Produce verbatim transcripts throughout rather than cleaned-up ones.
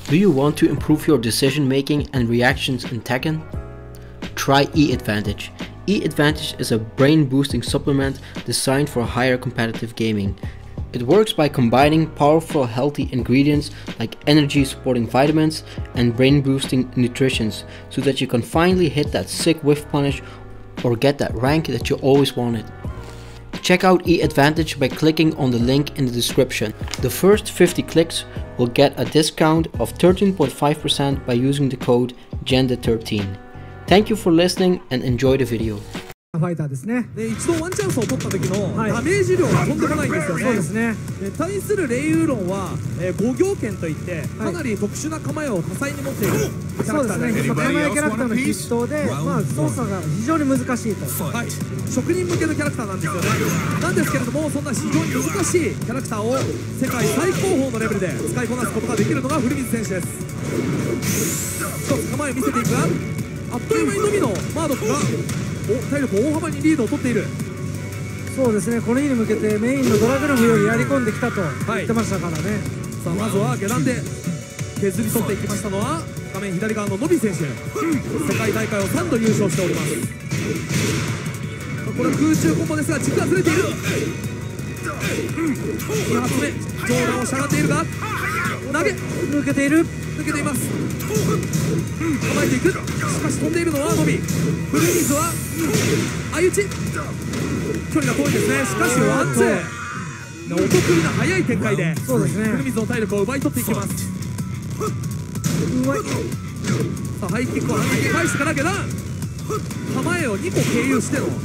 Do you want to improve your decision making and reactions in Tekken? Try E-Advantage. E-Advantage is a brain boosting supplement designed for higher competitive gaming. It works by combining powerful healthy ingredients like energy supporting vitamins and brain boosting nutritions so that you can finally hit that sick whiff punish or get that rank that you always wanted. Check out E-Advantage by clicking on the link in the description. The first fifty clicks will get a discount of thirteen point five percent by using the code G E N D A thirteen. Thank you for listening and enjoy the video. ファイターですね。 で一度ワンチャンスを取った時のダメージ量がとんでもないんですよね。 そうですね。 で対するレイウーロンは、えー、五行剣といってかなり特殊な構えを多彩に持っているキャラクターですね。 構えキャラクターの筆頭で、まあ操作が非常に難しいと。 はい。職人向けのキャラクターなんですよね。なんですけれどもそんな非常に難しいキャラクターを世界最高峰のレベルで使いこなすことができるのが古水選手です。一つ構えを見せていくが、あっという間にのみのマードックがお体力大幅にリードを取っている。 そうですね、この日に向けてメインのドラグルフよりやり込んできたと言ってましたからね。 さあまずは下段で削り取っていきましたのは画面左側のノビ選手、世界大会をさんど優勝しております。これは空中コンボですが軸がずれている。に発目上段をしゃがんでいるが投げ抜けている抜けています。構えていく。しかし飛んでいるのはノビ。フルミズは相打ち、距離が遠いですね。しかしワンツーお得意な速い展開でフルミズの体力を奪い取っていきます。 うまい。 さあハイキックを反撃返してから下段構えをにこ経由しての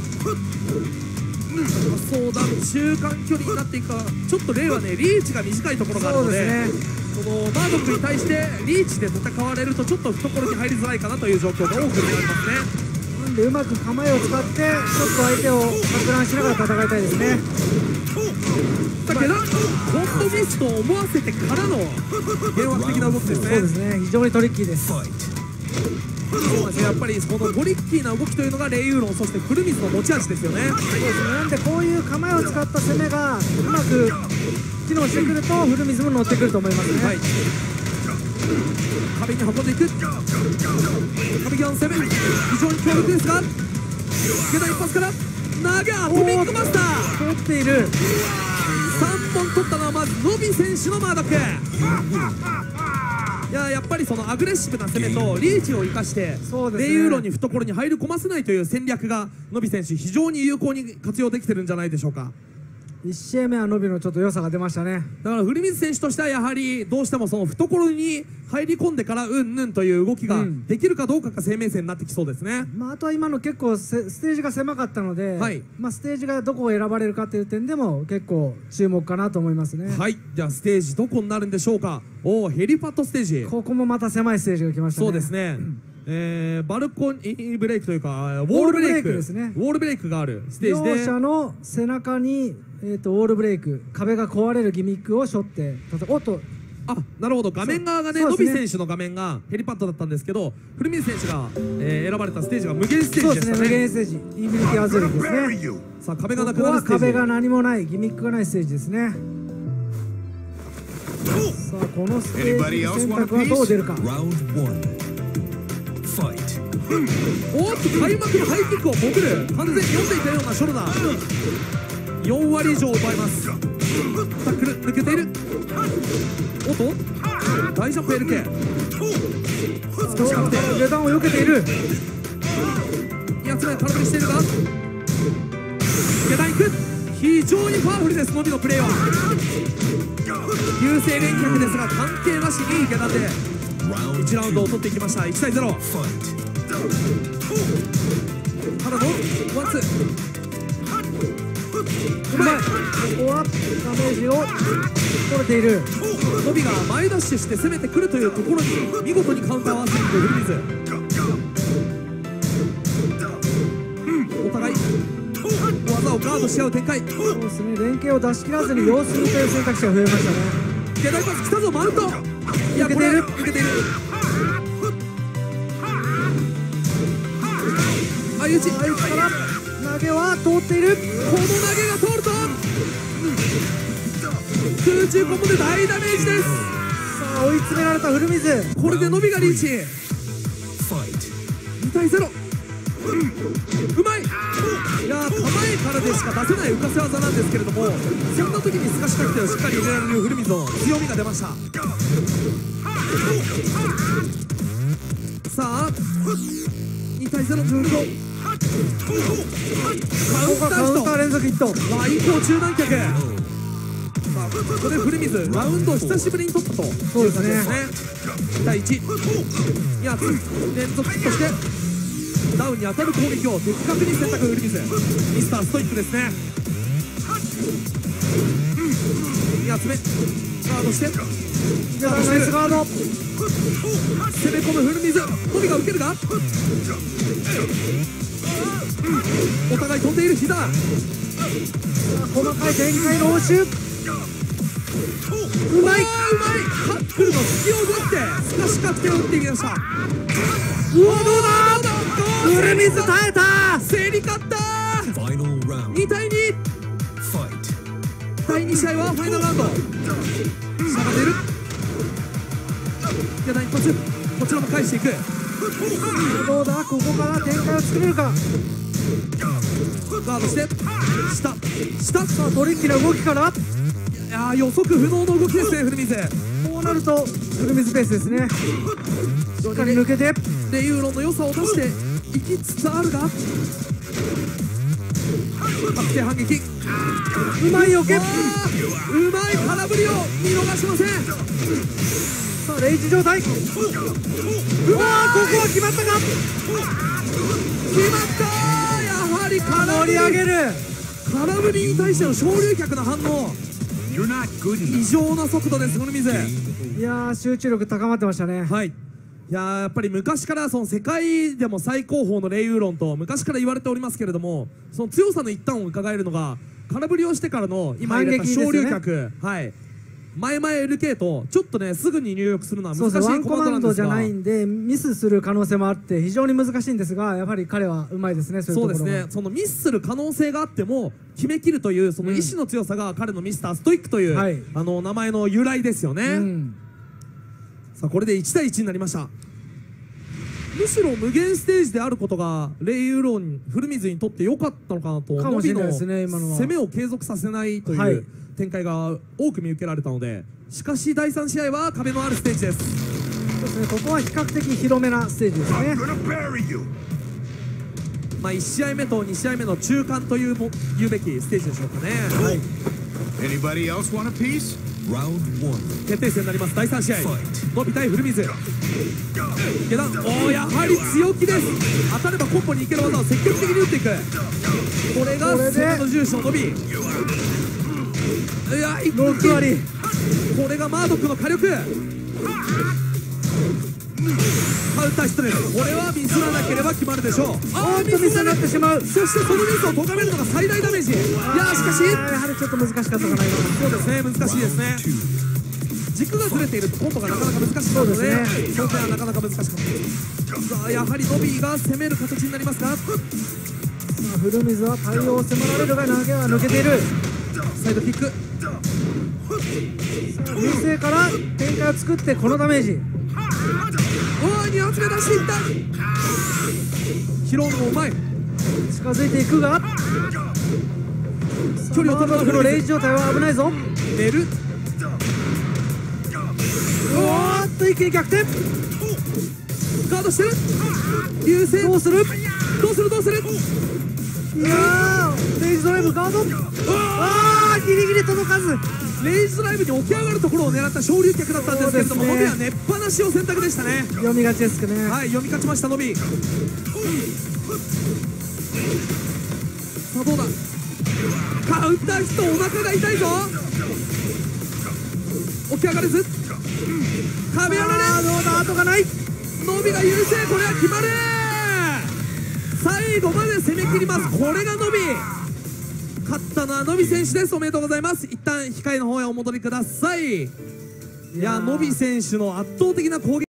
相談中間距離になっていくか。ちょっとレイはねリーチが短いところがあるので、このマードックに対してリーチで戦われるとちょっと懐に入りづらいかなという状況が多く見られますね。 なんでうまく構えを使ってちょっと相手をか乱しながら戦いたいですね。 だけどコンボミスと思わせてからの幻惑的な動きですね。 そうですね、非常にトリッキーです。 そうですね、やっぱりこのトリッキーな動きというのがレイウーロンそしてフルミズの持ち味ですよね。 そうですね、なんでこういう構えを使った攻めがうまく機能してくるとフルミズも乗ってくると思いますね。はい、 壁に運んでいく。壁際の攻め非常に強力ですが下段一発から投げアトミックマスター取っている。 さんぼん取ったのはまずノビ選手のマードック。いややっぱりそのアグレッシブな攻めとリーチを生かして、ね、レイウーロンに懐に入り込ませないという戦略がノビ選手非常に有効に活用できてるんじゃないでしょうか。 いち試合目はノビのちょっと良さが出ましたね。 だから古水選手としてはやはりどうしてもその懐に入り込んでからうんぬんという動きができるかどうかが生命線になってきそうですね。 うん、まあ、あとは今の結構ステージが狭かったので、はい、まあステージがどこを選ばれるかという点でも結構注目かなと思いますね。 はい、じゃあステージどこになるんでしょうか。おお、ヘリパッドステージ。 ここもまた狭いステージが来ましたね。 そうですね、うん、えー、バルコニーブレイクというかウォールブレイクですね。ウォールブレイクがあるステージで両者の背中に、えー、とウォールブレイク壁が壊れるギミックを背負っておっとあ、なるほど。画面側がね、ノビ選手の画面がヘリパッドだったんですけど、古水選手が、えー、選ばれたステージが無限ステージでしたね。 そうですね、無限ステージ、インフィニティアズールですね。 さあ壁がなくなるステージ。 壁が何もない、ギミックがないステージですね。さあこのステージ選択はどう出るか。 おっと開幕のハイキックを潜る、完全に読んでいたようなショルダー、よんわり以上奪います。タックル抜けている。おっと大ジャンプ エルケー 少しかくて下段を避けている。 に発目空振りしているが下段いく。非常にパワフルです、ノビのプレーは。優勢連脚ですが関係なしに下段でいちラウンドを取っていきました。いちたいゼロ。からのワンツーうまい。ここはダメージを取れている。 ノビが前ダッシュして攻めてくるというところに見事にカウンターを合わせていくフルミズ。お互い技をガードし合う展開。 そうですね、連携を出し切らずに様子見という選択肢が増えましたね。 下段パス来たぞ、マウント。いや、これ抜けている。相打ち相打ちから投げは通っている。 この投げが通ると空中コンボで大ダメージです。 さああ追い詰められた古水。 これで伸びがリーチ。にたいゼロ。うまい。いやー、構えからでしか出せない浮かせ技なんですけれども、そんな時に透かしたくてをしっかり入れられる古水の強みが出ました。さあにたいゼロの状況。カカウンター連続ヒット。 ワイコー中段脚。さあここで古水ラウンドを久しぶりに取ったと。 そうですね。 にたいいち。いや連続ヒットしてダウンに当たる攻撃を的確に選択古水。ミスターストイックですね。に発目ガードしてナイスガード。 攻め込む古水。トビが受けるがお互い飛んでいる膝。 細かい展開の応酬。 うまいうまい。タックルの隙を奪ってスカシカ手を打っていきました。うわどうだ古水耐えた。 競り勝った。にたいに。だいに試合はファイナルラウンド。下が出る。やだ一発。こちらも返していく。 どうだここから展開を作れるか。 ガードして下下。 さあトリッキーな動きから。 いやー予測不能の動きですね古水。 こうなると古水ペースですね。しっかり抜けてレイウロンの良さを出していきつつあるが確定反撃。 うまいよけ。うまい空振りを見逃しません。 さあレイジ状態。うわーここは決まったか。 決まった。やはり空振り。 盛り上げる。 空振りに対しての昇竜脚の反応。異常な速度です古水。 いやー集中力高まってましたね。 はい。いやーやっぱり昔からその世界でも最高峰のレイウーロンと昔から言われておりますけれども、その強さの一端を伺えるのが空振りをしてからの今入れた昇竜脚、はい前々 エルケー とちょっとねすぐに入力するのは難しいコマンドなんですが、 ワンコマンドじゃないんでミスする可能性もあって非常に難しいんですが、やはり彼はうまいですね。そういうところは。 そうですね。そのミスする可能性があっても決めきるというその意志の強さが彼のミスターストイックという、はい、あの名前の由来ですよね。うん、さあこれでいちたいいちになりました。むしろ無限ステージであることがレイウロン古水にとって良かったのかなと。 かもしれないですね。今のは攻めを継続させないという、はい、展開が多く見受けられたので、しかしだいさん試合は壁のあるステージです。 そうですね。ここは比較的広めなステージですね。 まあいち試合目とに試合目の中間というも言うべきステージでしょうかね。はい。決定戦になります。だいさん試合伸び対古水。下段。おおやはり強気です。当たればコンボにいける技を積極的に打っていく。これが攻めの重視の伸び。いや一気にろく割。 これがマードックの火力。カウンターヒットです。これはミスらなければ決まるでしょう。 あーっとミスになってしまう。 そしてそのミスを咎めるのが最大ダメージ。いやーしかしやはりちょっと難しかったかな今。 そうですね難しいですね。軸がずれているとコンボがなかなか難しくなるので、その点はなかなか難しかった。さあやはりノビーが攻める形になりますが、さあ古水は対応を迫られるが投げは抜けている。 サイドキック。 優勢から展開を作ってこのダメージ。 おおに発目出していった。拾うのもうまい。 近づいていくが距離を取るこのレイジ状態は危ないぞ。 寝る。 おーっと一気に逆転。 ガードしてる。優勢。 どうするどうするどうする。 いやーレイジドライブガード。あーギリギリ届かず。 レイジドライブに起き上がるところを狙った昇竜脚だったんですけれども、ノビは寝っぱなしを選択でしたね。 読みがちですけどね。 はい読み勝ちましたノビ。さあどうだ。カウンターヒット。お腹が痛いぞ。起き上がれず壁やられ。 どうだ後がない。 ノビが優勢。これは決まる。最後まで攻め切ります。これがノビ。勝ったのはノビ選手です。おめでとうございます。一旦控えの方へお戻りください。いやノビ選手の圧倒的な攻撃